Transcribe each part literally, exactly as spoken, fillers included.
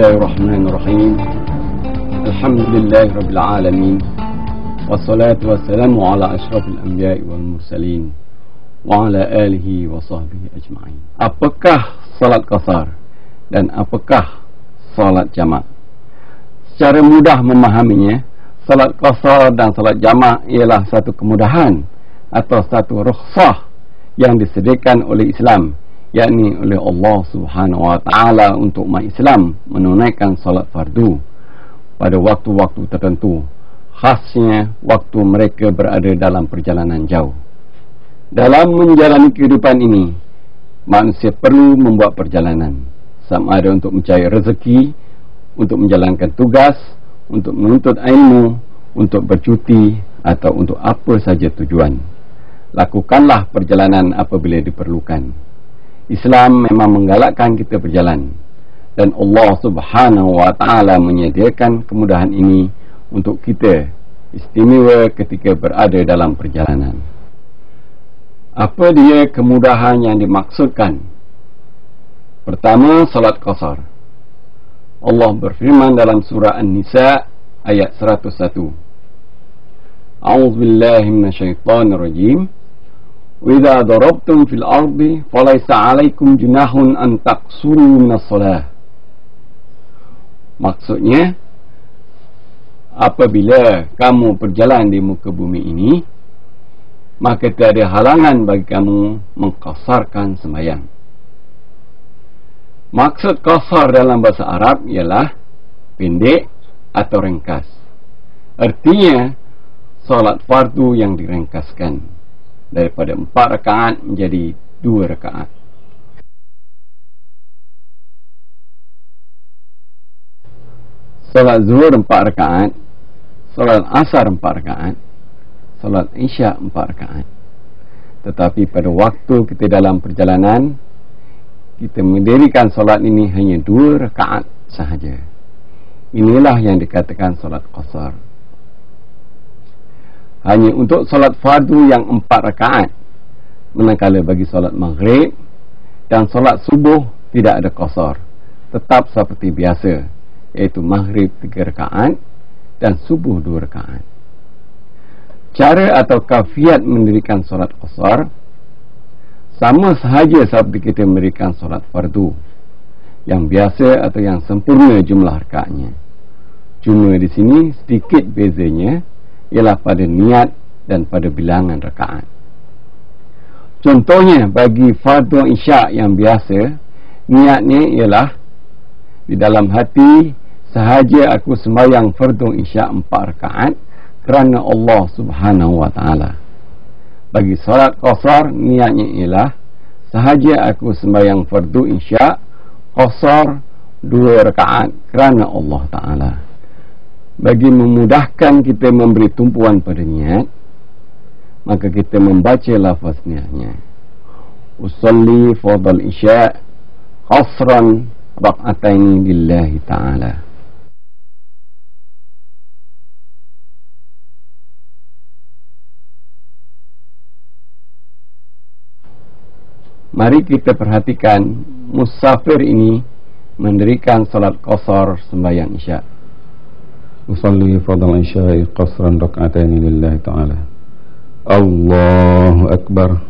Bismillahirrahmanirrahim. Alhamdulillahirabbil alamin. Wassalatu wassalamu ala asyrafil anbiya'i wal mursalin wa ala alihi wa sahbihi ajma'in. Apakah salat qasar dan apakah salat jamak? Secara mudah memahaminya, salat qasar dan salat jamak ialah satu kemudahan atau satu rukhsah yang disediakan oleh Islam, yakni oleh Allah Subhanahu wa taala untuk umat Islam menunaikan salat fardu pada waktu-waktu tertentu, khasnya waktu mereka berada dalam perjalanan jauh. Dalam menjalani kehidupan ini, manusia perlu membuat perjalanan, sama ada untuk mencari rezeki, untuk menjalankan tugas, untuk menuntut ilmu, untuk bercuti, atau untuk apa saja tujuan. Lakukanlah perjalanan apabila diperlukan. Islam memang menggalakkan kita berjalan, dan Allah Subhanahu wa taala menyediakan kemudahan ini untuk kita, istimewa ketika berada dalam perjalanan. Apa dia kemudahan yang dimaksudkan? Pertama, salat qasar. Allah berfirman dalam surah An-Nisa ayat seratus satu. A'udzubillahi minasyaitonirrajim. وَإِذَا ضَرَبْتُمْ فِي الْأَرْضِ فَلَيْسَ عَلَيْكُمْ جُنَاحٌ أَنْ تَقْصُرُوا مِنَ الصَّلَاةِ. Maksudnya, apabila kamu berjalan di muka bumi ini, maka tiada halangan bagi kamu mengqasarkan sembahyang. Maksud qasar dalam bahasa Arab ialah pendek atau ringkas. Artinya, salat fardu yang diringkaskan daripada empat rakaat menjadi dua rakaat. Salat zuhur empat rakaat, salat asar empat rakaat, salat isya empat rakaat. Tetapi pada waktu kita dalam perjalanan, kita mendirikan salat ini hanya dua rakaat sahaja. Inilah yang dikatakan salat qasar. Hanya untuk salat fardu yang empat rakaat, manakala bagi salat maghrib dan salat subuh tidak ada qasar, tetap seperti biasa, iaitu maghrib tiga rakaat dan subuh dua rakaat. Cara atau kafiat mendirikan salat qasar sama sahaja seperti kita mendirikan salat fardu yang biasa atau yang sempurna jumlah rakaatnya. Cuma di sini sedikit bezanya ialah pada niat dan pada bilangan rakaat. Contohnya, bagi fardu isya yang biasa, niatnya ialah di dalam hati, sahaja aku sembahyang fardu isya empat rakaat kerana Allah Subhanahu wa taala. Bagi salat qasar, niatnya ialah sahaja aku sembahyang fardu isya qasar dua rakaat kerana Allah taala. Bagi memudahkan kita memberi tumpuan pada niat, maka kita membaca lafaz niatnya. Usalli fardal isya qasran rak'ataini lillahi ta'ala. Mari kita perhatikan musafir ini mendirikan salat qasar sembahyang isya. Usalli fardal isya'i qasran rak'ataini lillahi ta'ala. Allahu akbar.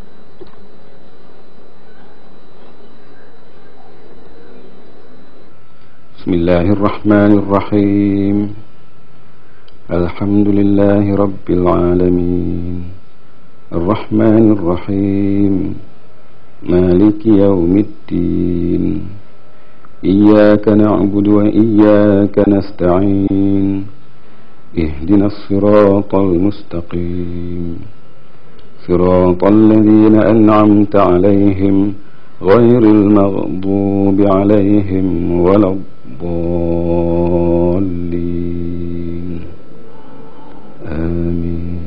Bismillahirrahmanirrahim. Alhamdulillahi rabbil alamin. Arrahmanirrahim. Maliki yaumiddin. إياك نعبد وإياك نستعين اهدنا الصراط المستقيم صراط الذين أنعمت عليهم غير المغضوب عليهم ولا الضالين آمين.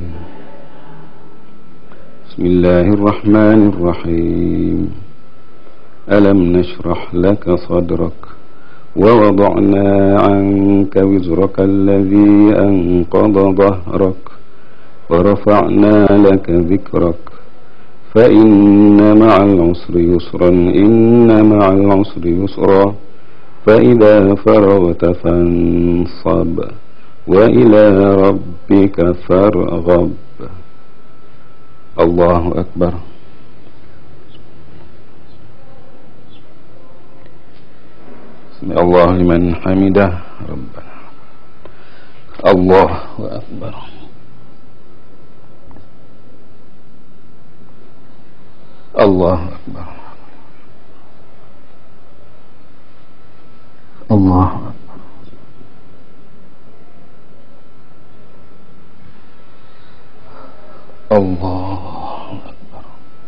بسم الله الرحمن الرحيم. ألم نشرح لك صدرك ووضعنا عنك وزرك الذي أنقض ظهرك ورفعنا لك ذكرك فإن مع العسر يسرا إن مع العسر يسرا فإذا فرغت فانصب وإلى ربك فارغب. الله أكبر. سمع الله لمن حمده ربنا. الله أكبر. الله أكبر. الله أكبر. الله أكبر.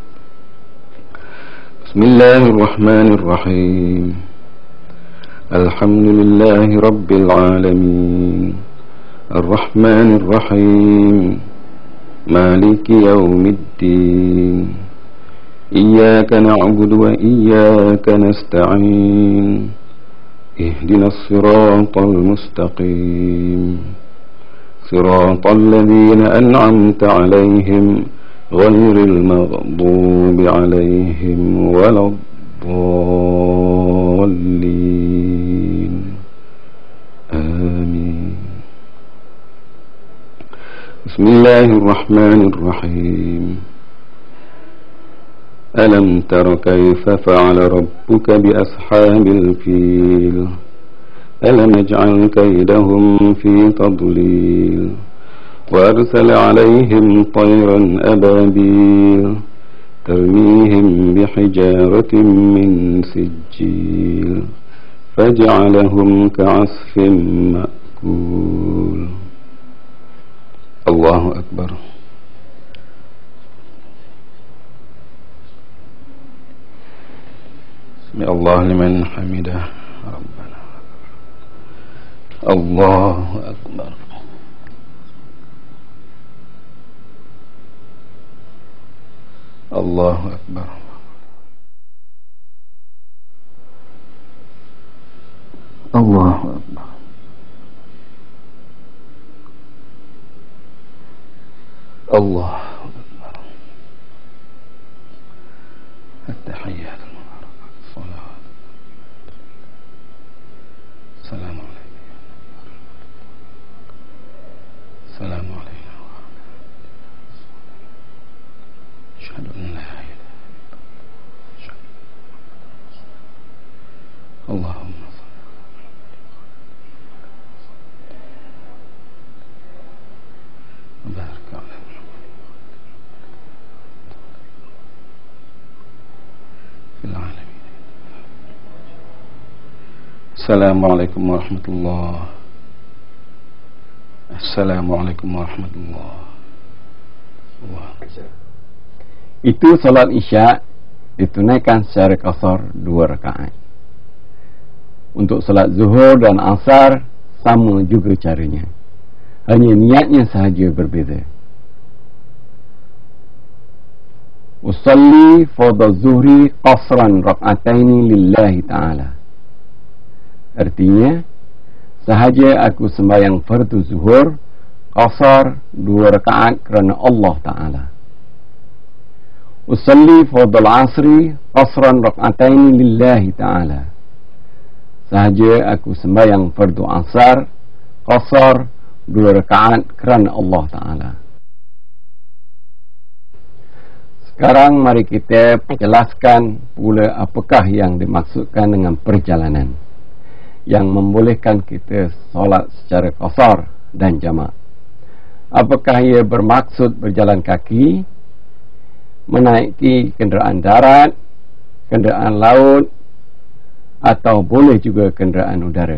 بسم الله الرحمن الرحيم. الحمد لله رب العالمين الرحمن الرحيم مالك يوم الدين إياك نعبد وإياك نستعين اهدنا الصراط المستقيم صراط الذين أنعمت عليهم غير المغضوب عليهم ولا الضالين آمين. بسم الله الرحمن الرحيم. ألم تر كيف فعل ربك بأصحاب الفيل ألم يجعل كيدهم في تضليل وأرسل عليهم طيرا أبابيل ترميهم بحجارة من سجيل فجعلهم كعصف مأكول. الله أكبر. سمع الله لمن حمده ربنا. الله أكبر. الله أكبر. الله أكبر. الله أكبر. التحيات المباركات الصلوات السلام عليكم السلام علينا أشهد أن لا إله إلا الله اللهم صل وبارك على العالمين. Assalamualaikum warahmatullahi Assalamualaikum warahmatullahi wabarakatuh. Itu salat isya ditunaikan secara qasar dua rakaat. Untuk salat zuhur dan asar sama juga caranya, hanya niatnya sahaja berbeza. Usalli fardhu zuhri qasran rak'ataini lillahi ta'ala. Artinya, sahaja aku sembahyang fardu zuhur qasar dua rakaat kerana Allah Ta'ala. Usalli fardhu asri qasran rak'ataini lillahi ta'ala. Sahaja aku sembahyang fardu asar qasar dua rakaat kerana Allah Ta'ala. Sekarang mari kita jelaskan pula apakah yang dimaksudkan dengan perjalanan yang membolehkan kita solat secara qasar dan jamak. Apakah ia bermaksud berjalan kaki, menaiki kenderaan darat, kenderaan laut, atau boleh juga kenderaan udara?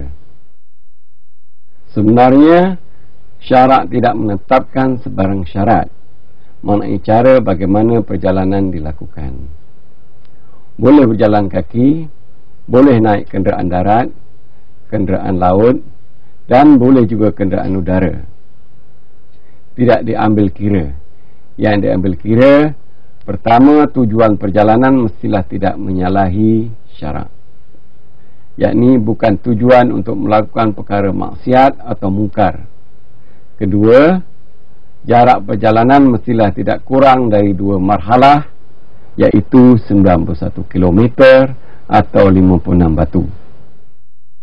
Sebenarnya syarak tidak menetapkan sebarang syarat mengenai cara bagaimana perjalanan dilakukan. Boleh berjalan kaki, boleh naik kenderaan darat, kenderaan laut, dan boleh juga kenderaan udara. Tidak diambil kira. Yang diambil kira, pertama, tujuan perjalanan mestilah tidak menyalahi syarak, yakni bukan tujuan untuk melakukan perkara maksiat atau mungkar. Kedua, jarak perjalanan mestilah tidak kurang dari dua marhalah, iaitu sembilan puluh satu kilometer atau lima puluh enam batu.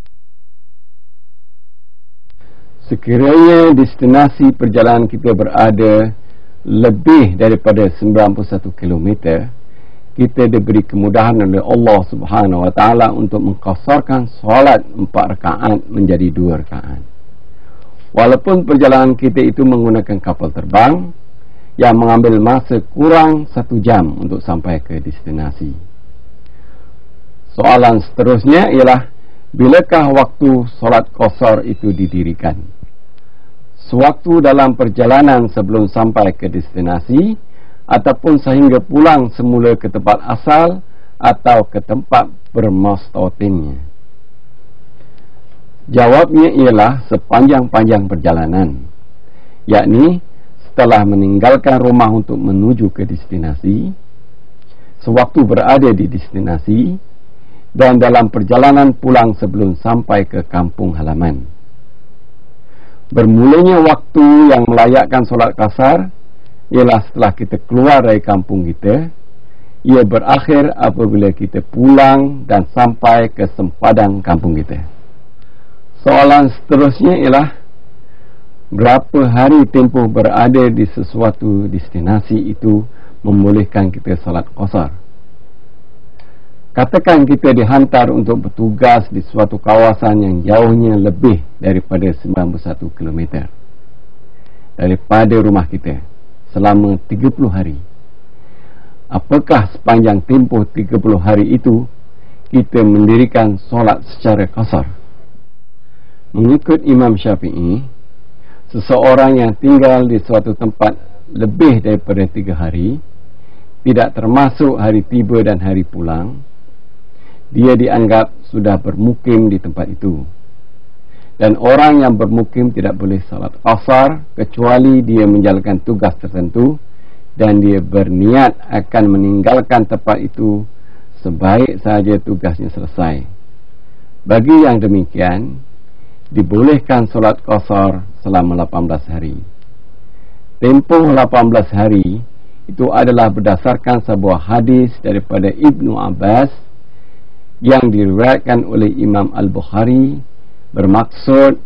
Sekiranya destinasi perjalanan kita berada lebih daripada sembilan puluh satu kilometer, kita diberi kemudahan oleh Allah Subhanahu Wa Taala untuk mengqasarkan solat empat rakaat menjadi dua rakaat. Walaupun perjalanan kita itu menggunakan kapal terbang yang mengambil masa kurang satu jam untuk sampai ke destinasi. Soalan seterusnya ialah, bilakah waktu solat qasar itu didirikan? Sewaktu dalam perjalanan sebelum sampai ke destinasi, ataupun sehingga pulang semula ke tempat asal atau ke tempat bermustawatinnya? Jawabnya ialah sepanjang-panjang perjalanan, yakni setelah meninggalkan rumah untuk menuju ke destinasi, sewaktu berada di destinasi, dan dalam perjalanan pulang sebelum sampai ke kampung halaman. Bermulanya waktu yang melayakkan solat qasar ialah setelah kita keluar dari kampung kita. Ia berakhir apabila kita pulang dan sampai ke sempadan kampung kita. Soalan seterusnya ialah, berapa hari tempoh berada di sesuatu destinasi itu membolehkan kita solat qasar? Katakan kita dihantar untuk bertugas di suatu kawasan yang jauhnya lebih daripada sembilan puluh satu kilometer daripada rumah kita selama tiga puluh hari. Apakah sepanjang tempoh tiga puluh hari itu kita mendirikan solat secara qasar? Mengikut Imam Syafi'i, seseorang yang tinggal di suatu tempat lebih daripada tiga hari, tidak termasuk hari tiba dan hari pulang, dia dianggap sudah bermukim di tempat itu. Dan orang yang bermukim tidak boleh salat qasar kecuali dia menjalankan tugas tertentu dan dia berniat akan meninggalkan tempat itu sebaik sahaja tugasnya selesai. Bagi yang demikian, dibolehkan solat qasar selama lapan belas hari. Tempoh lapan belas hari itu adalah berdasarkan sebuah hadis daripada Ibnu Abbas yang diriwayatkan oleh Imam Al-Bukhari, bermaksud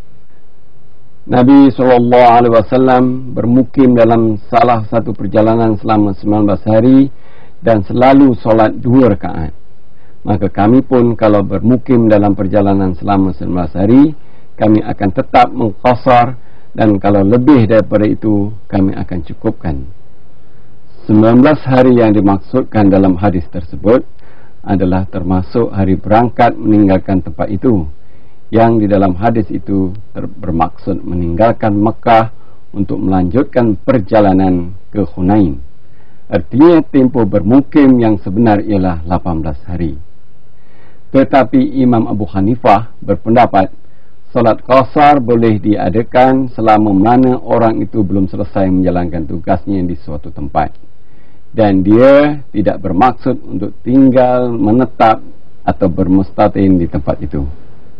Nabi sallallahu alaihi wasallam bermukim dalam salah satu perjalanan selama sembilan belas hari dan selalu solat dua rakaat. Maka kami pun kalau bermukim dalam perjalanan selama sembilan belas hari, kami akan tetap mengqasar, dan kalau lebih daripada itu kami akan cukupkan. sembilan belas hari yang dimaksudkan dalam hadis tersebut adalah termasuk hari berangkat meninggalkan tempat itu, yang di dalam hadis itu bermaksud meninggalkan Mekah untuk melanjutkan perjalanan ke Hunain. Artinya tempoh bermukim yang sebenar ialah lapan belas hari. Tetapi Imam Abu Hanifah berpendapat solat qasar boleh diadakan selama mana orang itu belum selesai menjalankan tugasnya di suatu tempat, dan dia tidak bermaksud untuk tinggal menetap atau bermustatin di tempat itu.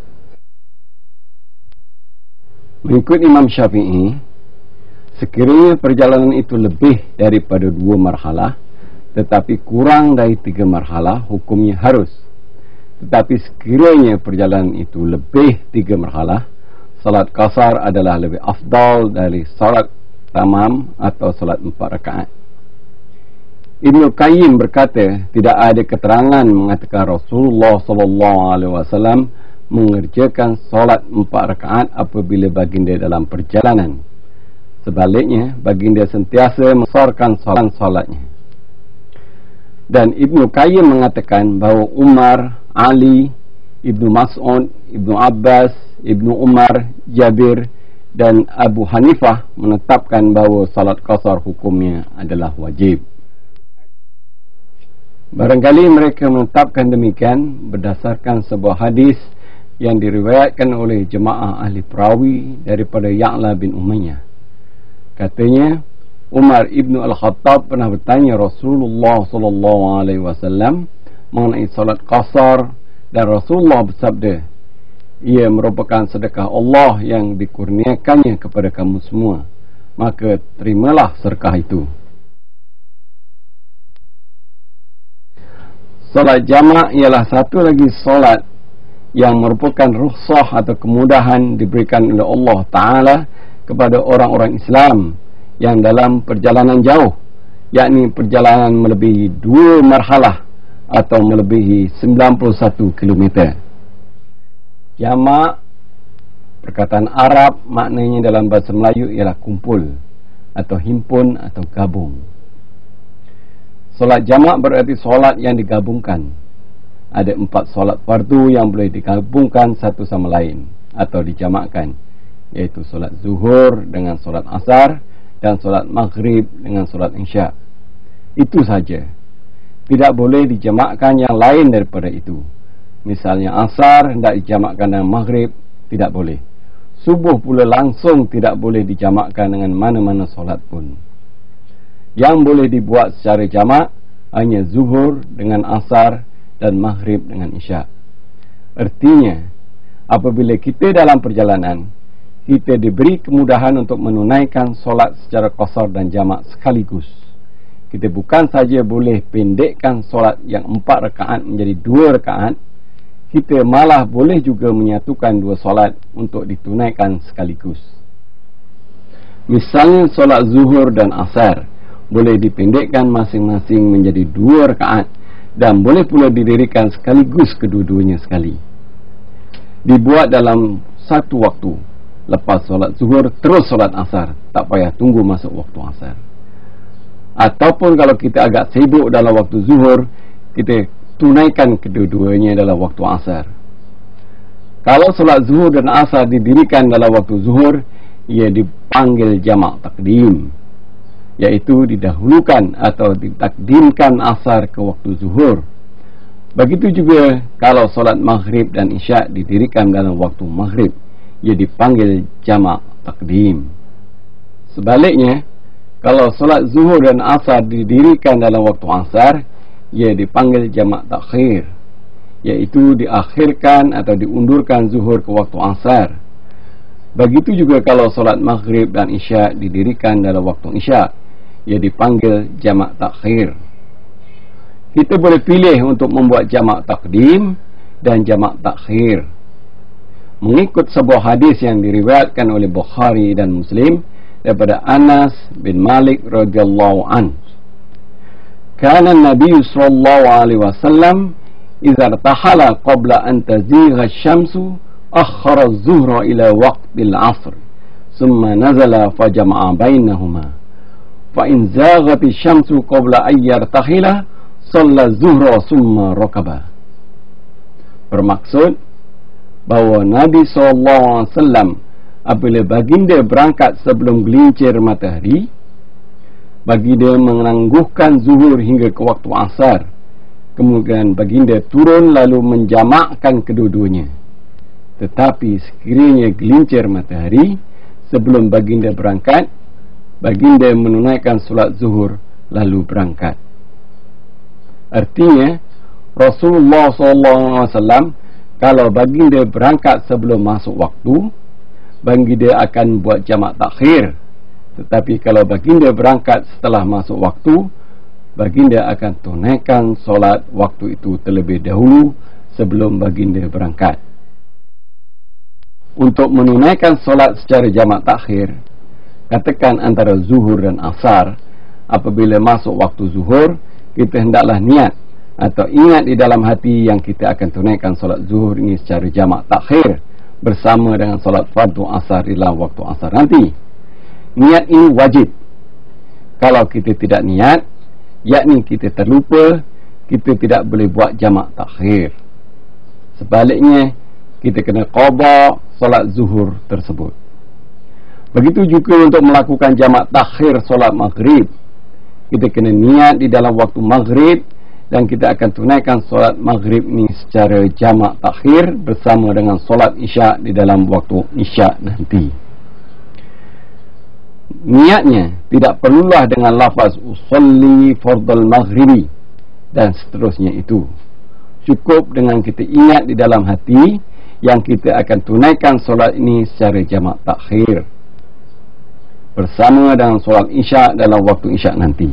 Mengikut Imam Syafi'i, sekiranya perjalanan itu lebih daripada dua marhalah tetapi kurang dari tiga marhalah, hukumnya harus. Tetapi sekiranya perjalanan itu lebih tiga marhalah, salat qasar adalah lebih afdal dari salat tamam atau salat empat rakaat. Ibnu Qayyim berkata, tidak ada keterangan mengatakan Rasulullah sallallahu alaihi wasallam mengerjakan salat empat rakaat apabila baginda dalam perjalanan. Sebaliknya, baginda sentiasa membesarkan salat-salatnya. Dan Ibnu Qayyim mengatakan bahawa Umar, Ali, Ibnu Mas'ud, Ibnu Abbas, Ibnu Umar, Jabir dan Abu Hanifah menetapkan bahawa salat qasar hukumnya adalah wajib. Barangkali mereka menetapkan demikian berdasarkan sebuah hadis yang diriwayatkan oleh jemaah ahli perawi daripada Ya'la bin Umayyah. Katanya, Umar ibnu Al-Khattab pernah bertanya Rasulullah sallallahu alaihi wasallam mengenai salat qasar, dan Rasulullah bersabda, ia merupakan sedekah Allah yang dikurniakannya kepada kamu semua, maka terimalah sedekah itu. Salat jamak ialah satu lagi salat yang merupakan rukhsah atau kemudahan diberikan oleh Allah Ta'ala kepada orang-orang Islam yang dalam perjalanan jauh, yakni perjalanan melebihi dua marhalah atau melebihi sembilan puluh satu kilometer. Jamak, perkataan Arab, maknanya dalam bahasa Melayu ialah kumpul atau himpun atau gabung. Solat jamak berarti solat yang digabungkan. Ada empat solat fardu yang boleh digabungkan satu sama lain atau dijamakkan, iaitu solat zuhur dengan solat asar dan solat maghrib dengan solat isya. Itu saja. Tidak boleh dijamakkan yang lain daripada itu. Misalnya asar hendak dijamakkan dengan maghrib, tidak boleh. Subuh pula langsung tidak boleh dijamakkan dengan mana-mana solat pun. Yang boleh dibuat secara jamak hanya zuhur dengan asar dan maghrib dengan isya. Artinya, apabila kita dalam perjalanan, kita diberi kemudahan untuk menunaikan solat secara qasar dan jamak sekaligus. Kita bukan saja boleh pendekkan solat yang empat rakaat menjadi dua rakaat, kita malah boleh juga menyatukan dua solat untuk ditunaikan sekaligus. Misalnya solat zuhur dan asar boleh dipendekkan masing-masing menjadi dua rakaat dan boleh pula didirikan sekaligus kedua-duanya sekali. Dibuat dalam satu waktu. Lepas solat zuhur terus solat asar, tak payah tunggu masuk waktu asar. Ataupun kalau kita agak sibuk dalam waktu zuhur, kita tunaikan kedua-duanya dalam waktu asar. Kalau solat zuhur dan asar didirikan dalam waktu zuhur, ia dipanggil jamak takdim, iaitu didahulukan atau ditakdimkan asar ke waktu zuhur. Begitu juga kalau solat maghrib dan isya didirikan dalam waktu maghrib, ia dipanggil jamak takdim. Sebaliknya, kalau solat zuhur dan asar didirikan dalam waktu asar, ia dipanggil jamak takhir, iaitu diakhirkan atau diundurkan zuhur ke waktu asar. Begitu juga kalau solat maghrib dan isya didirikan dalam waktu isya, ia dipanggil jamak takhir. Kita boleh pilih untuk membuat jamak takdim dan jamak takhir mengikut sebuah hadis yang diriwayatkan oleh Bukhari dan Muslim daripada Anas bin Malik radhiyallahu an. Kana Nabi sallallahu alaihi wasallam idza tahala qabla an tazigha asy-syamsu akhara az-zuhra ila waqtil 'ashr thumma nazala fa jama'a bainahuma. Fa in zaghati syamsu qabla an yartahila shalla zuhra summa rakaba. Bermaksud bahawa Nabi sallallahu alaihi wasallam apabila baginda berangkat sebelum gelincir matahari, baginda menangguhkan zuhur hingga ke waktu asar. Kemudian baginda turun lalu menjamakkan kedua-duanya. Tetapi sekiranya gelincir matahari sebelum baginda berangkat, baginda menunaikan solat zuhur lalu berangkat. Artinya, Rasulullah sallallahu alaihi wasallam kalau baginda berangkat sebelum masuk waktu, baginda akan buat jamak takhir. Tetapi kalau baginda berangkat setelah masuk waktu, baginda akan tunaikan solat waktu itu terlebih dahulu sebelum baginda berangkat. Untuk menunaikan solat secara jamak takhir, katakan antara zuhur dan asar, apabila masuk waktu zuhur, kita hendaklah niat atau ingat di dalam hati yang kita akan tunaikan solat zuhur ini secara jamak takhir bersama dengan solat fardu asar di dalam waktu asar nanti. Niat ini wajib. Kalau kita tidak niat, yakni kita terlupa, kita tidak boleh buat jamak takhir. Sebaliknya, kita kena qada solat zuhur tersebut. Begitu juga untuk melakukan jamak takhir solat maghrib. Kita kena niat di dalam waktu maghrib dan kita akan tunaikan solat maghrib ni secara jamak takhir bersama dengan solat isya di dalam waktu isya nanti. Niatnya tidak perlulah dengan lafaz usolli fardal maghribi dan seterusnya itu. Cukup dengan kita ingat di dalam hati yang kita akan tunaikan solat ini secara jamak takhir bersama dengan solat isya dalam waktu isya nanti.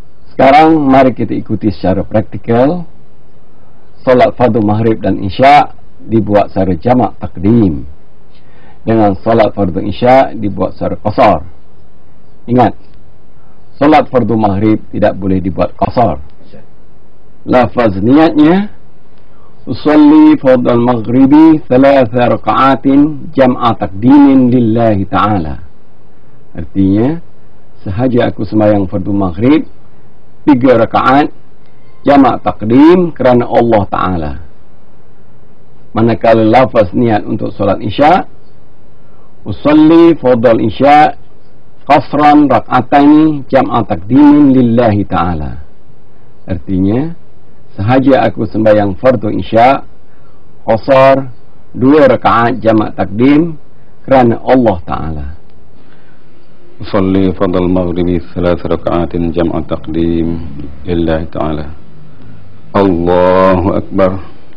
Sekarang mari kita ikuti secara praktikal solat fardu maghrib dan isya dibuat secara jamak takdim, dengan solat fardu isya dibuat secara qasar. Ingat, solat fardu maghrib tidak boleh dibuat qasar. Lafaz niatnya, usalli fardal maghribi thalatha raka'atin jam'a takdimin lillahi ta'ala. Artinya, sahaja aku sembahyang fardu maghrib tiga rakaat jamak takdim kerana Allah Ta'ala. Manakala lafaz niat untuk solat isya, usalli fardal isya qasran rak'ataini jam'a takdimin lillahi ta'ala. Artinya, sahaja aku sembahyang fardu isya qasar dua rakaat jamak takdim kerana Allah Ta'ala. أصلي فرض المغرب ثلاث ركعات جمع تقديم لله تعالى. الله أكبر.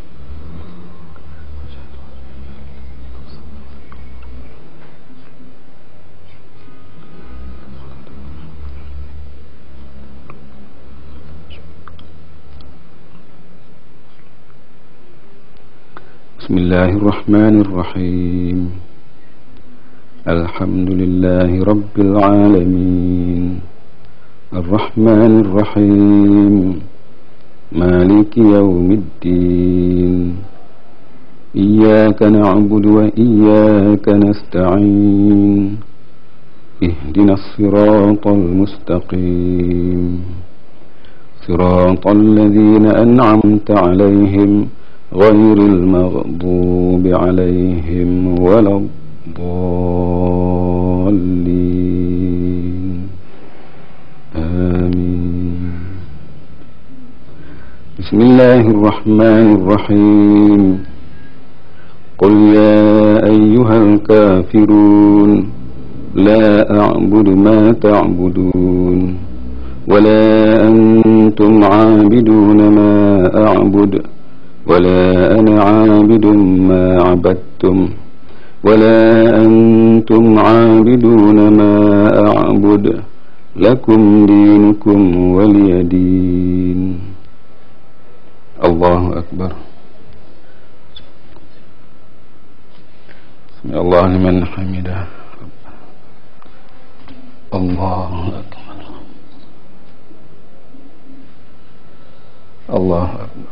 بسم الله الرحمن الرحيم. الحمد لله رب العالمين الرحمن الرحيم مالك يوم الدين إياك نعبد وإياك نستعين اهدنا الصراط المستقيم صراط الذين أنعمت عليهم غير المغضوب عليهم ولا الضالين آمين. بسم الله الرحمن الرحيم. قل يا أيها الكافرون لا أعبد ما تعبدون ولا أنتم عابدون ما أعبد ولا أنا عابد ما عبدتم ولا أنتم عابدون ما أعبد لكم دينكم ولي دين. الله أكبر. سمع الله لمن حمده. الله أكبر. الله أكبر.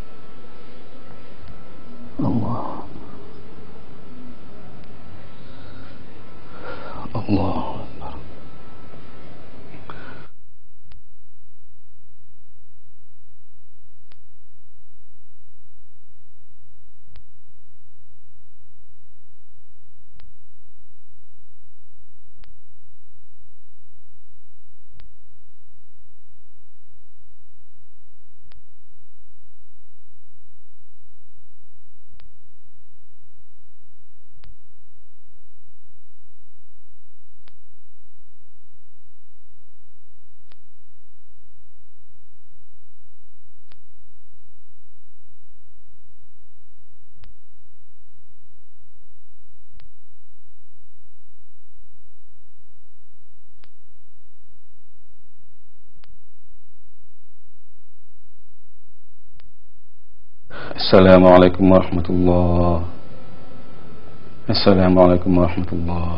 الله الله أكبر. السلام عليكم ورحمة الله. السلام عليكم ورحمة الله.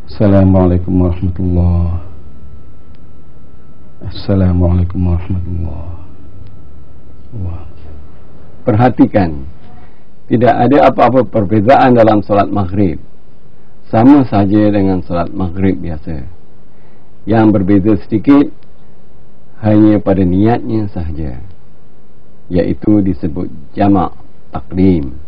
Assalamualaikum warahmatullahi Assalamualaikum warahmatullahi wabarakatuh. Perhatikan, tidak ada apa-apa perbezaan dalam solat maghrib. Sama saja dengan solat maghrib biasa. Yang berbeza sedikit hanya pada niatnya sahaja, iaitu disebut jamak takdim.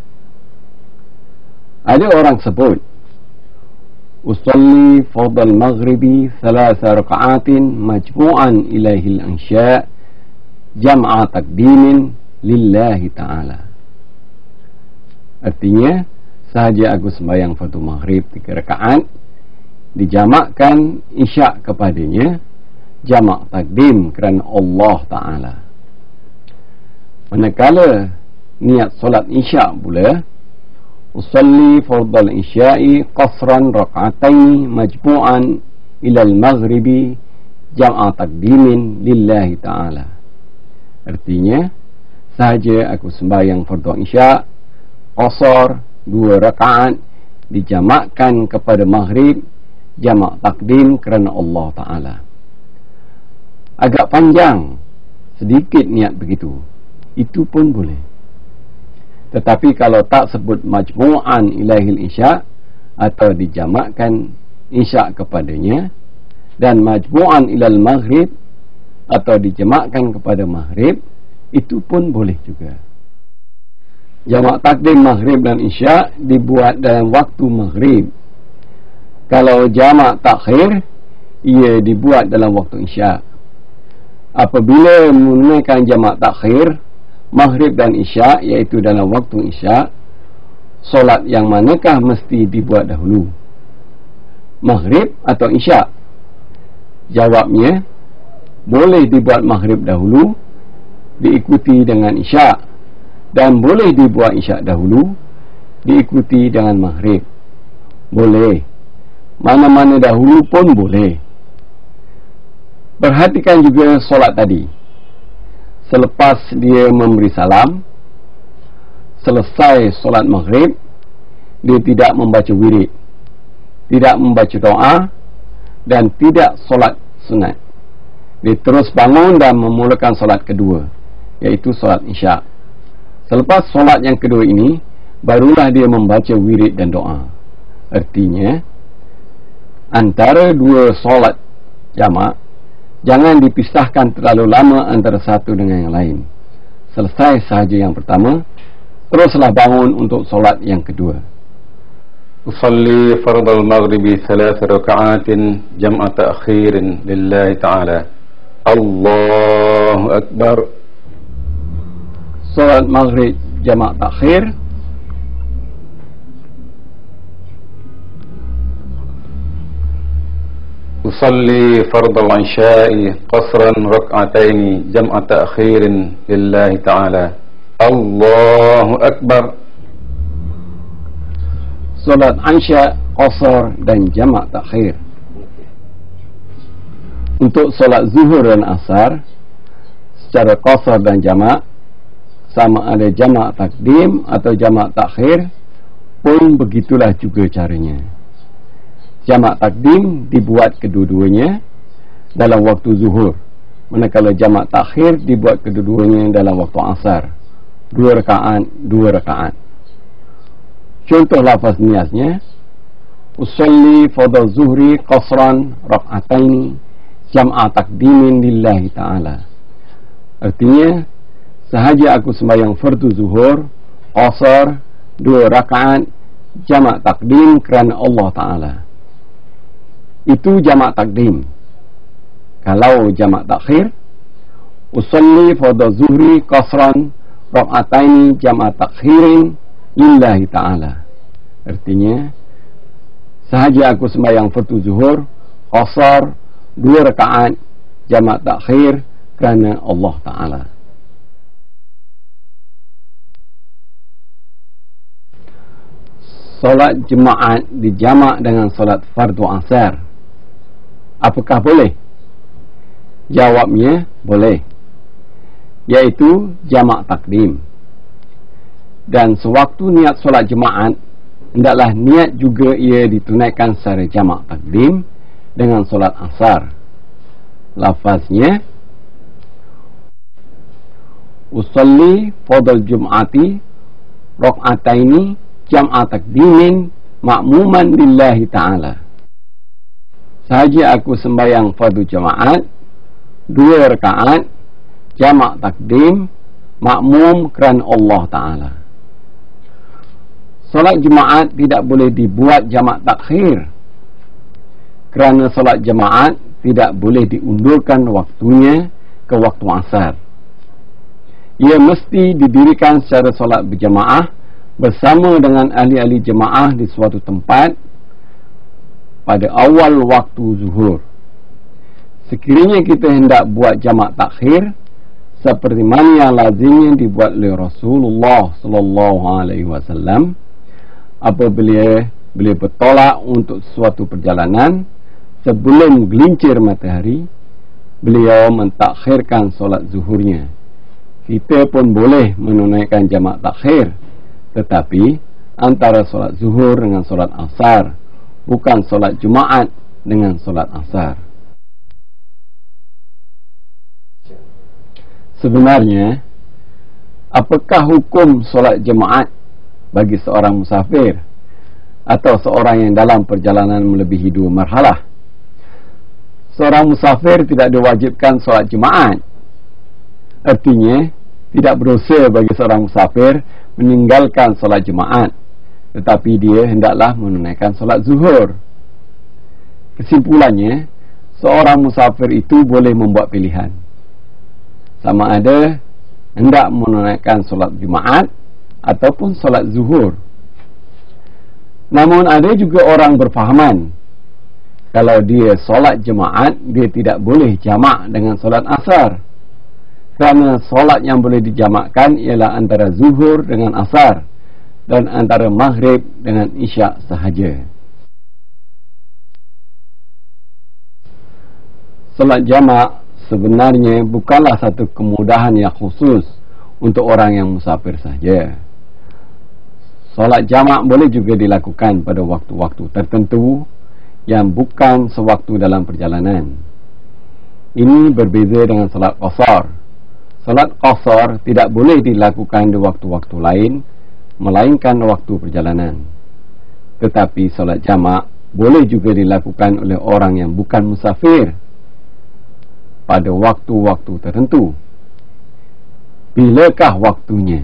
Ada orang sebut usalli fardal maghribi thalatha raka'atin majmu'an ilaihil ansya' jam'a takdimin lillahi ta'ala. Artinya, sahaja aku sembahyang fardu maghrib tiga rakaat, dijamakkan isyak kepadanya jamak takdim kerana Allah Ta'ala. Manakala niat solat isyak pula, usalli fardal isya'i qasran raka'ataini majmu'an ilal maghribi jam'a takdimin lillahi ta'ala. Artinya, sahaja aku sembahyang fardu isya' qasar dua rakaat, dijamakkan kepada maghrib jamak takdim kerana Allah Ta'ala. Agak panjang sedikit niat begitu, itu pun boleh. Tetapi kalau tak sebut majmu'an ilahil isya' atau dijamakkan isya' kepadanya, dan majmu'an ilal maghrib atau dijamakkan kepada maghrib, itu pun boleh juga. Jamak takdim maghrib dan isya' dibuat dalam waktu maghrib. Kalau jamak takhir, ia dibuat dalam waktu isya'. Apabila menggunakan jamak takhir maghrib dan isya', iaitu dalam waktu isya', solat yang manakah mesti dibuat dahulu? Maghrib atau isya'? Jawabnya, boleh dibuat maghrib dahulu, diikuti dengan isya', dan boleh dibuat isya' dahulu, diikuti dengan maghrib. Boleh. Mana-mana dahulu pun boleh. Perhatikan juga solat tadi. Selepas dia memberi salam, selesai solat maghrib, dia tidak membaca wirid, tidak membaca doa, dan tidak solat sunat. Dia terus bangun dan memulakan solat kedua, iaitu solat isya'. Selepas solat yang kedua ini, barulah dia membaca wirid dan doa. Artinya, antara dua solat jamak, jangan dipisahkan terlalu lama antara satu dengan yang lain. Selesai sahaja yang pertama, teruslah bangun untuk solat yang kedua. Usalli fardal maghribi thalatha raka'atin jam'a ta'khirin lillahi ta'ala. Allahu Akbar. Solat maghrib jamak takhir. Usalli fardal isya'i qasran rak'ataini jam'a ta'khirin lillahi ta'ala. Allahu Akbar. Solat isya' qasar dan jamak takhir. Untuk solat zuhur dan asar secara qasar dan jamak, sama ada jamak takdim atau jamak takhir, pun begitulah juga caranya. Jamak takdim dibuat kedua-duanya dalam waktu zuhur, manakala jamak takhir dibuat kedua-duanya dalam waktu asar, dua rakaat, dua rakaat. Contoh lafaz niatnya, usalli fardhu zuhri qasran rak'ataini jam'a takdimin lillahi ta'ala. Artinya, sahaja aku sembahyang fardu zuhur qasar dua rakaat jamak takdim kerana Allah Ta'ala. Itu jamak takdim. Kalau jamak takhir, usalli fardhu zuhri qasran rak'ataini jamak takhirin lillahi ta'ala. Artinya, sahaja aku sembahyang fardu zuhur qasar dua rakaat jamak takhir kerana Allah Ta'ala. Solat jemaat dijamak dengan solat fardu asar, apakah boleh? Jawabnya boleh, iaitu jamak takdim. Dan sewaktu niat solat jemaat, hendaklah niat juga ia ditunaikan secara jamak takdim dengan solat asar. Lafaznya, usalli fardal jum'ati rak'ataini jam'a takdimin ma'muman lillahi ta'ala. Sahaja aku sembahyang fardu jamaat dua rakaat jamak takdim makmum kerana Allah Ta'ala. Solat jemaat tidak boleh dibuat jamak takhir, kerana solat jemaat tidak boleh diundurkan waktunya ke waktu asar. Ia mesti didirikan secara solat berjamaah bersama dengan ahli-ahli jemaah di suatu tempat pada awal waktu zuhur. Sekiranya kita hendak buat jamak takhir seperti mana yang lazimnya dibuat oleh Rasulullah sallallahu alaihi wasallam apabila beliau bertolak untuk suatu perjalanan, sebelum gelincir matahari beliau mentakhirkan solat zuhurnya. Kita pun boleh menunaikan jamak takhir, tetapi antara solat zuhur dengan solat asar, bukan solat Jumaat dengan solat asar. Sebenarnya, apakah hukum solat jemaat bagi seorang musafir atau seorang yang dalam perjalanan melebihi dua marhalah? Seorang musafir tidak diwajibkan solat jemaat. Artinya, tidak berdosa bagi seorang musafir meninggalkan solat jemaat, tetapi dia hendaklah menunaikan solat zuhur. Kesimpulannya, seorang musafir itu boleh membuat pilihan, sama ada hendak menunaikan solat Jumaat ataupun solat zuhur. Namun ada juga orang berfahaman, kalau dia solat jemaat, dia tidak boleh jamak dengan solat asar, kerana solat yang boleh dijamakkan ialah antara zuhur dengan asar dan antara maghrib dengan isyak sahaja. Solat jamak sebenarnya bukanlah satu kemudahan yang khusus untuk orang yang musafir saja. Solat jamak boleh juga dilakukan pada waktu-waktu tertentu yang bukan sewaktu dalam perjalanan. Ini berbeza dengan solat qasar. Solat qasar tidak boleh dilakukan di waktu-waktu lain melainkan waktu perjalanan. Tetapi solat jamak boleh juga dilakukan oleh orang yang bukan musafir pada waktu-waktu tertentu. Bilakah waktunya?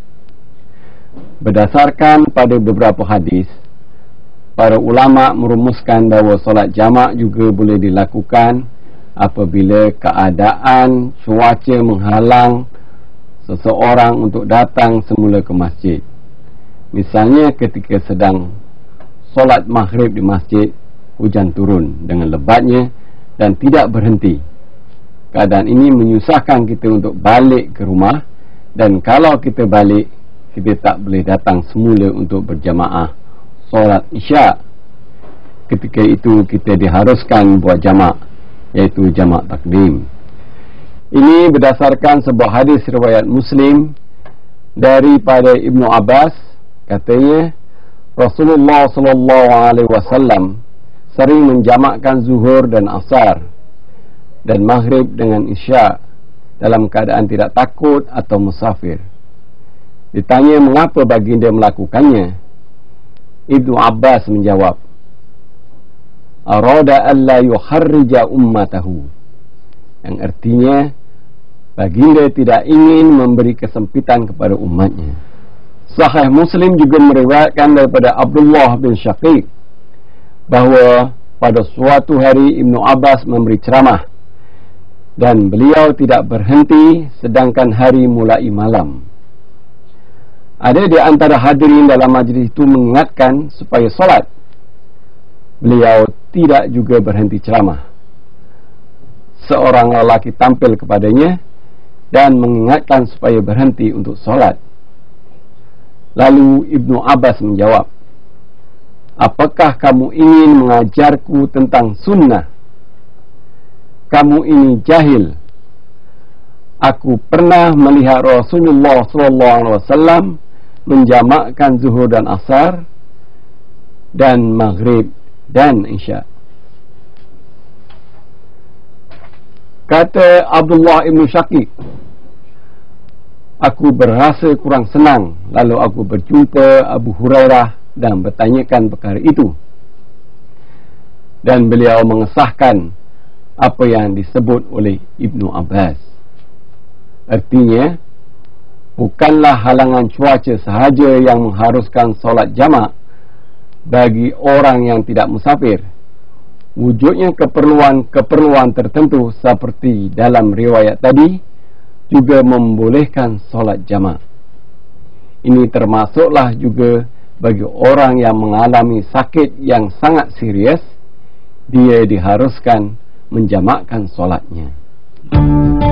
Berdasarkan pada beberapa hadis, para ulama merumuskan bahawa solat jamak juga boleh dilakukan apabila keadaan cuaca menghalang seseorang untuk datang semula ke masjid. Misalnya ketika sedang solat maghrib di masjid, hujan turun dengan lebatnya dan tidak berhenti. Keadaan ini menyusahkan kita untuk balik ke rumah, dan kalau kita balik, kita tak boleh datang semula untuk berjamaah solat isyak. Ketika itu kita diharuskan buat jamak, iaitu jamak takdim. Ini berdasarkan sebuah hadis riwayat Muslim daripada Ibnu Abbas. Katanya, Rasulullah sallallahu alaihi wasallam sering menjamakkan zuhur dan asar dan maghrib dengan isyak dalam keadaan tidak takut atau musafir. Ditanya mengapa baginda melakukannya, Ibnu Abbas menjawab, arada alla yuharrija ummatahu, yang artinya baginda tidak ingin memberi kesempitan kepada umatnya. Sahih Muslim juga meriwayatkan daripada Abdullah bin Syaqiq bahawa pada suatu hari Ibnu Abbas memberi ceramah dan beliau tidak berhenti sedangkan hari mulai malam. Ada di antara hadirin dalam majlis itu mengingatkan supaya solat. Beliau tidak juga berhenti ceramah. Seorang lelaki tampil kepadanya dan mengingatkan supaya berhenti untuk solat. Lalu Ibnu Abbas menjawab, apakah kamu ingin mengajarku tentang sunnah? Kamu ini jahil. Aku pernah melihat Rasulullah sallallahu alaihi wasallam menjamakkan zuhur dan asar dan maghrib dan isya. Kata Abdullah ibn Syakik, aku berasa kurang senang, lalu aku berjumpa Abu Hurairah dan bertanyakan perkara itu, dan beliau mengesahkan apa yang disebut oleh Ibnu Abbas. Artinya, bukanlah halangan cuaca sahaja yang mengharuskan solat jamak bagi orang yang tidak musafir. Wujudnya keperluan-keperluan tertentu seperti dalam riwayat tadi juga membolehkan solat jamak. Ini termasuklah juga bagi orang yang mengalami sakit yang sangat serius, dia diharuskan menjamakkan solatnya.